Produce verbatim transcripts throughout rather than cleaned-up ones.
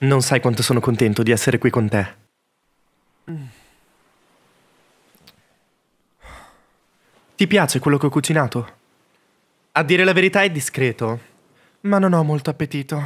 Non sai quanto sono contento di essere qui con te. Ti piace quello che ho cucinato? A dire la verità è discreto, ma non ho molto appetito.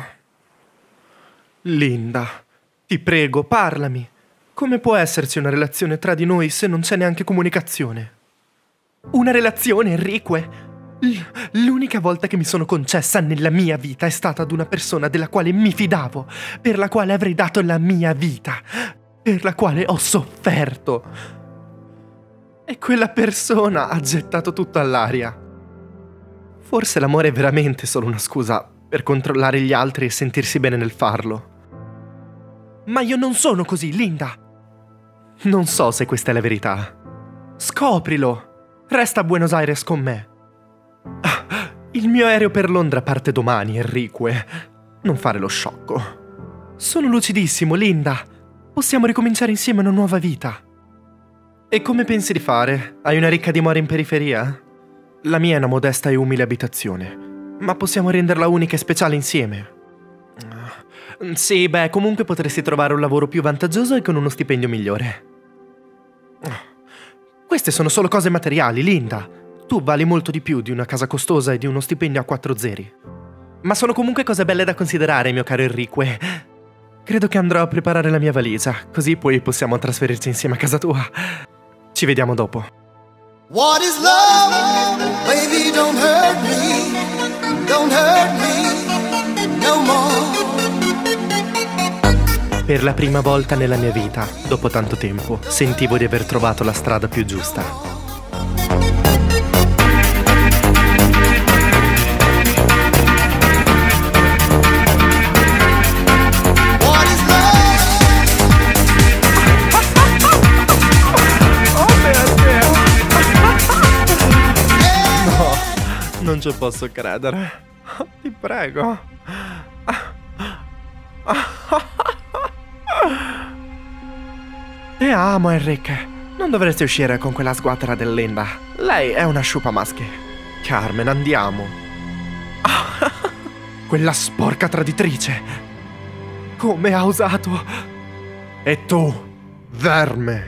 Linda, ti prego, parlami. Come può esserci una relazione tra di noi se non c'è neanche comunicazione? Una relazione, Enrique? L'unica volta che mi sono concessa nella mia vita è stata ad una persona della quale mi fidavo, per la quale avrei dato la mia vita, per la quale ho sofferto. E quella persona ha gettato tutto all'aria. Forse l'amore è veramente solo una scusa per controllare gli altri e sentirsi bene nel farlo. Ma io non sono così, Linda. Non so se questa è la verità. Scoprilo. Resta a Buenos Aires con me. Il mio aereo per Londra parte domani, Enrique. Non fare lo sciocco. Sono lucidissimo, Linda. Possiamo ricominciare insieme una nuova vita. E come pensi di fare? Hai una ricca dimora in periferia? La mia è una modesta e umile abitazione, ma possiamo renderla unica e speciale insieme. Sì, beh, comunque potresti trovare un lavoro più vantaggioso e con uno stipendio migliore. Queste sono solo cose materiali, Linda. Tu vali molto di più di una casa costosa e di uno stipendio a quattro zeri. Ma sono comunque cose belle da considerare, mio caro Enrique. Credo che andrò a preparare la mia valigia, così poi possiamo trasferirci insieme a casa tua. Ci vediamo dopo. What is love? Baby, don't hurt me. Don't hurt me no more. Per la prima volta nella mia vita, dopo tanto tempo, sentivo di aver trovato la strada più giusta. Non ci posso credere. Ti prego. Te amo, Enrique. Non dovresti uscire con quella sguattera del Linda. Lei è una sciupamaschi. Carmen, andiamo. Quella sporca traditrice. Come ha osato? E tu, verme.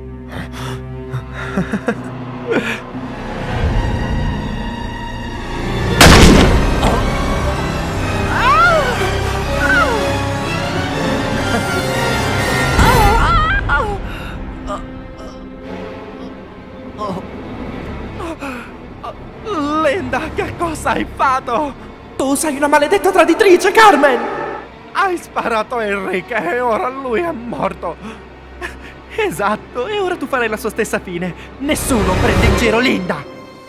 Linda, che cosa hai fatto? Tu sei una maledetta traditrice, Carmen! Hai sparato a Enrique e ora lui è morto. Esatto, e ora tu farai la sua stessa fine. Nessuno prende in giro Linda.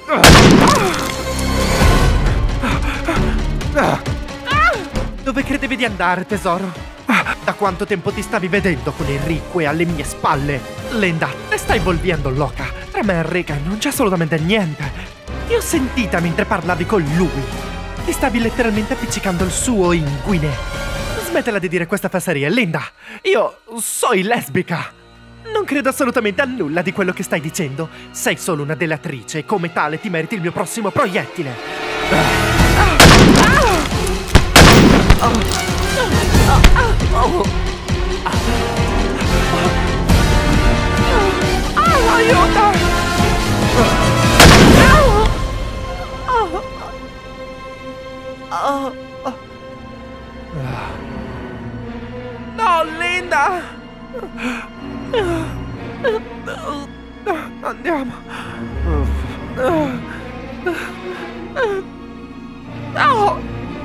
Dove credevi di andare, tesoro? Da quanto tempo ti stavi vedendo con Enrique alle mie spalle? Linda, te stai volvendo loca. Tra me e Enrique non c'è assolutamente niente. Ti ho sentita mentre parlavi con lui. Ti stavi letteralmente appiccicando il suo inguine. Smettila di dire questa fesseria, Linda. Io sono lesbica. Non credo assolutamente a nulla di quello che stai dicendo. Sei solo una delatrice e come tale ti meriti il mio prossimo proiettile. Aiuto! No, Linda! Andiamo. No!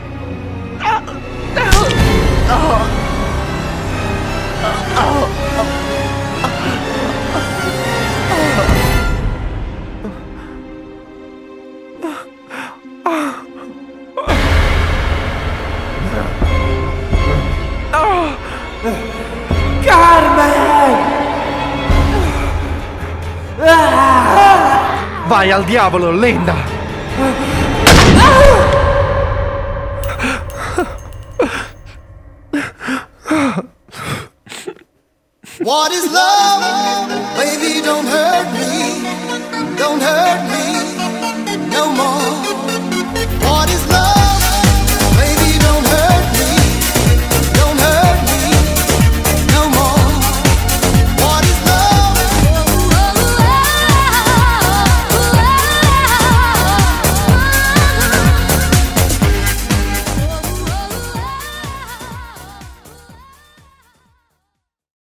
Carmen! Vai al diavolo, Linda! What is love? Baby, don't hurt me. Don't hurt me